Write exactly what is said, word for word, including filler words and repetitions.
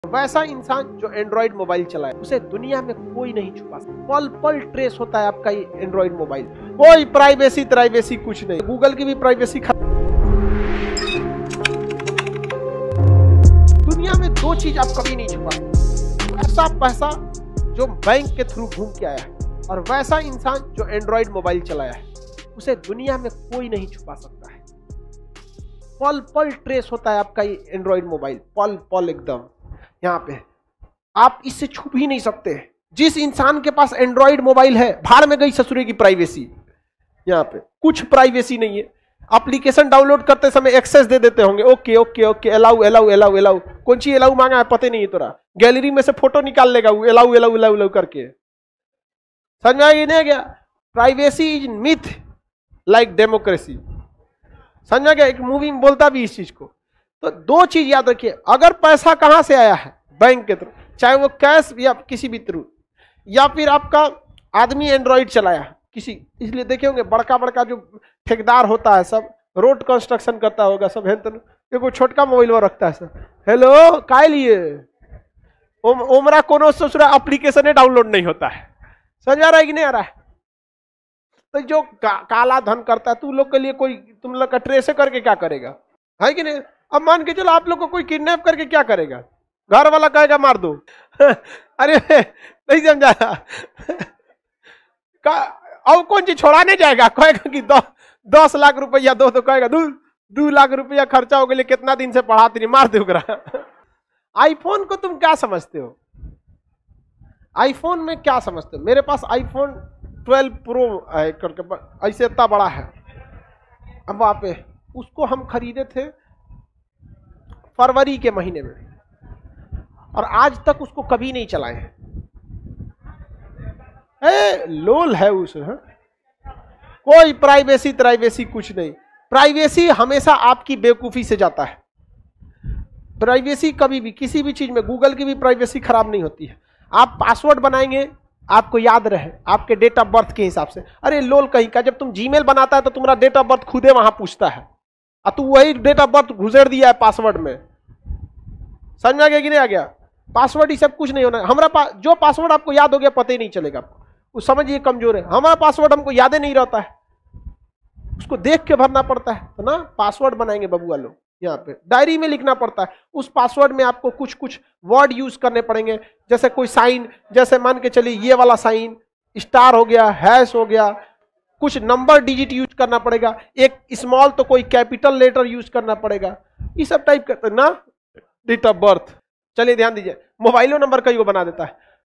वैसा इंसान जो एंड्रॉइड मोबाइल चलाए उसे दुनिया में कोई नहीं छुपा सकता। पल पल ट्रेस होता है आपका ये एंड्रॉइड मोबाइल। कोई प्राइवेसी प्राइवेसी कुछ नहीं। गूगल की भी प्राइवेसी दुनिया में दो चीज आप कभी नहीं छुपा सकते। ऐसा पैसा जो बैंक के थ्रू घूम के आया है और वैसा इंसान जो एंड्रॉइड मोबाइल चलाया है उसे दुनिया में कोई नहीं छुपा सकता है। पल पल ट्रेस होता है आपका ये एंड्रॉइड मोबाइल, पल पल एकदम यहाँ पे आप इससे छुप ही नहीं सकते। जिस इंसान के पास एंड्रॉइड मोबाइल है भाड़ में गई ससुरे की प्राइवेसी। यहाँ पे कुछ प्राइवेसी नहीं है। एप्लीकेशन डाउनलोड करते समय एक्सेस दे देते होंगे, okay okay okay allow allow allow allow. कौन सी अलाउ मांगा है पता नहीं है तोरा। गैलरी में से फोटो निकाल लेगा वो अलाउ अलाउ अलाउ अलाउ करके। समझ में आ गया? Privacy is myth like democracy. समझ में गया? एक मूवी में बोलता भी इस चीज को। तो दो चीज याद रखिए, अगर पैसा कहां से आया है बैंक के थ्रू, चाहे वो कैश या किसी भी थ्रू, या फिर आपका आदमी एंड्रॉइड चलाया किसी, इसलिए देखे होंगे बड़का बड़का जो ठेकेदार होता है सब रोड कंस्ट्रक्शन करता होगा सब है, तो छोटका मोबाइल रखता है सब। हेलो काय लिए ओम, ओमरा कोनो ससुरा एप्लीकेशन डाउनलोड नहीं होता है। समझ आ रहा है कि नहीं आ रहा है? तो जो का, काला धन करता है तू लोग के लिए कोई तुम लोग का ट्रेस करके क्या करेगा, है कि नहीं? अब मान के चलो आप लोग को कोई किडनैप करके क्या करेगा? घर वाला कहेगा मार दो। अरे नहीं समझा का, अब कौन चीज छोड़ाने जाएगा? कहेगा कि दो, दस लाख रुपया दो, तो कहेगा दो दो लाख रुपया खर्चा हो गया, कितना दिन से पढ़ाती नहीं, मार दो। आईफोन को तुम क्या समझते हो? आईफोन में क्या समझते हो? मेरे पास आईफोन ट्वेल्व प्रो है करके ऐसे इतना बड़ा है। अब वहां पे उसको हम खरीदे थे फरवरी के महीने में और आज तक उसको कभी नहीं चलाए हैं। ए, लोल है उस है? कोई प्राइवेसी प्राइवेसी कुछ नहीं। प्राइवेसी हमेशा आपकी बेवकूफी से जाता है। प्राइवेसी कभी भी किसी भी चीज में, गूगल की भी प्राइवेसी खराब नहीं होती है। आप पासवर्ड बनाएंगे आपको याद रहे आपके डेट ऑफ बर्थ के हिसाब से। अरे लोल कहीं का, जब तुम जीमेल बनाता है तो तुम्हारा डेट ऑफ बर्थ खुदे वहां पूछता है और तू वही डेट ऑफ बर्थ घुसेड़ दिया है पासवर्ड में। समझ में आ गया कि नहीं आ गया? पासवर्ड ही सब कुछ नहीं होना। हमारा पा, जो पासवर्ड आपको याद हो गया पता ही नहीं चलेगा आपको, उस समझिए कमजोर है। हमारा पासवर्ड हमको याद ही नहीं रहता है, उसको देख के भरना पड़ता है तो ना। पासवर्ड बनाएंगे बबुआ लोग, यहाँ पे डायरी में लिखना पड़ता है। उस पासवर्ड में आपको कुछ कुछ वर्ड यूज करने पड़ेंगे, जैसे कोई साइन, जैसे मान के चलिए ये वाला साइन स्टार हो गया, हैश हो गया, कुछ नंबर डिजिट यूज करना पड़ेगा, एक स्मॉल तो कोई कैपिटल लेटर यूज करना पड़ेगा, ये सब टाइप करते ना। डेट ऑफ बर्थ, चलिए ध्यान दीजिए, मोबाइलो नंबर कई को बना देता है।